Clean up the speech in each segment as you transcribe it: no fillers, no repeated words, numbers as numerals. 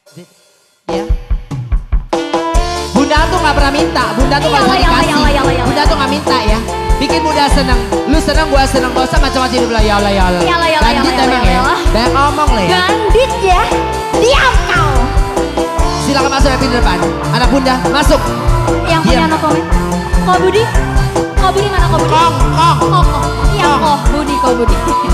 Ya. Bunda tuh gak pernah minta, Bunda tuh gak pernah dikasih. Bunda tuh gak minta ya. Bikin Bunda seneng, lu seneng gua seneng, gak usah macam-macam hidup lah. Ya Allah ya Allah. Bandit emang ya, banyak ngomong lah ya. Bandit ya, diam kau. Silakan masuk Happy di depan. Anak Bunda masuk. Yang punya no komen. Kau Budi, kau Budi mana kau Budi? Kong. Iya kau Budi, kau Budi.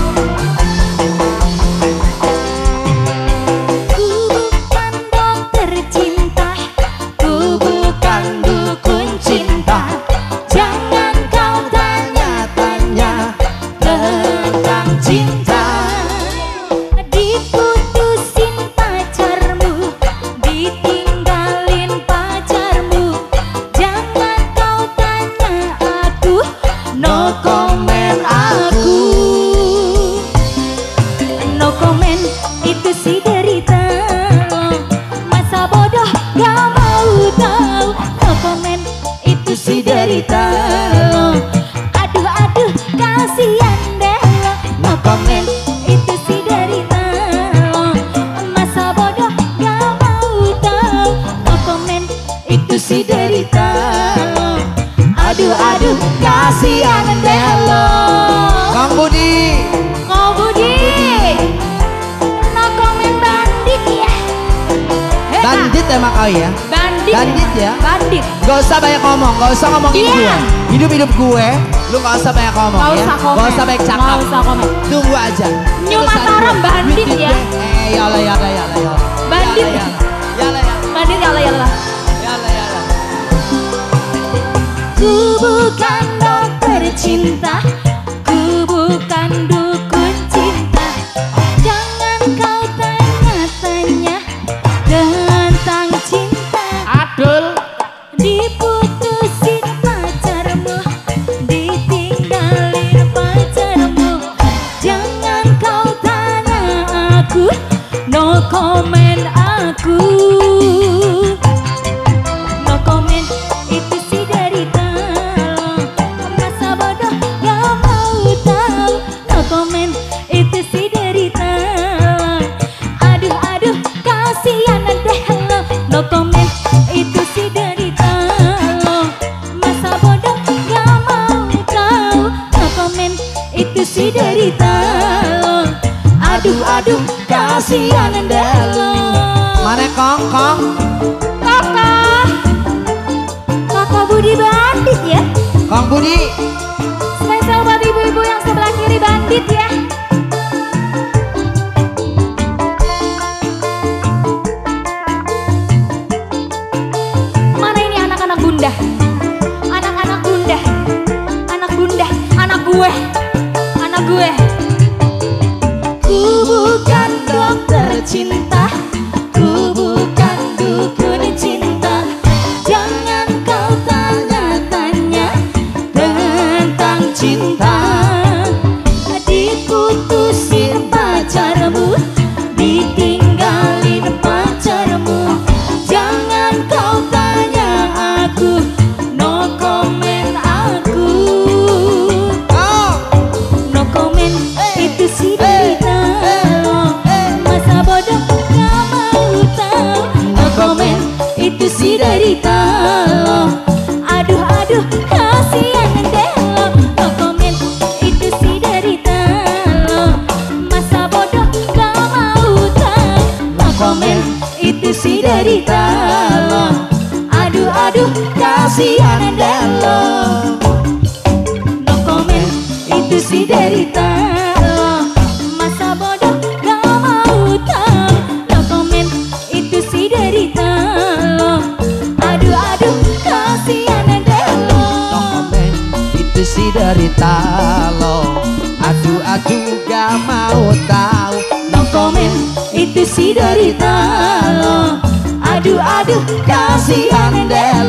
Aduh kasihan deh lo. No comment itu si derita lo. Masa bodoh gak mau tahu. No comment itu si derita lo. Aduh kasihan deh lo. Kang Budi. Kau Budi. No comment bandit ya. Bandit emang kau ya. Bandit ya. Bandit. Gak usah banyak ngomong, gak usah ngomongin gue. Hidup gue, lu gak usah banyak ngomong ya. Gak usah banyak cakap. Gak usah komen. Tunggu aja. New Mataram bandit ya. Ya Allah ya Allah ya Allah. Bandit. Ya Allah ya. Bandit ya Allah ya Allah. Ya Allah ya Allah. Ku bukan dokter cinta, ku bukan dukun cinta. Jangan kau tanya-tanya tentang cinta. Adul. Diputusin pacarmu, ditinggalin pacarmu. Jangan kau tanya aku, no comment aku. No comment itu si derita lo. Masa bodoh gak mau tahu. No comment itu si derita lo. Aduh kasihan deh lo. No comment itu si derita lo. Masa bodoh gak mau tahu. No comment itu si derita lo. Aduh kasihan deh lo. Mana Kong? Kakak Budi bandit ya. Kong Budi. Spesial buat ibu-ibu yang sebelah kiri bandit ya. Mana ini anak-anak bunda? Anak-anak bunda. Anak bunda, anak gue. Anak gue. Ku bukan dokter cinta, ku bukan dukun cinta. Jangan kau tanya-tanya tentang cinta. Diputusin pacarmu, ditinggalin pacarmu. Jangan kau tanya aku, no comment aku. No comment itu si derita lo. Masa bodoh gak mau tahu. No comment itu si derita lo. Aduh kasihan deh lo. No comment itu si derita lo. Masa bodoh gak mau tahu. No comment itu si derita lo. Aduh kasihan deh lo. No comment itu si derita lo. Masa bodoh gak mau tahu. No comment itu si derita lo. Aduh kasihan deh lo. No comment itu si derita lo. Aduh gak mau tahu. No comment itu si derita lo. Aduh kasihan deh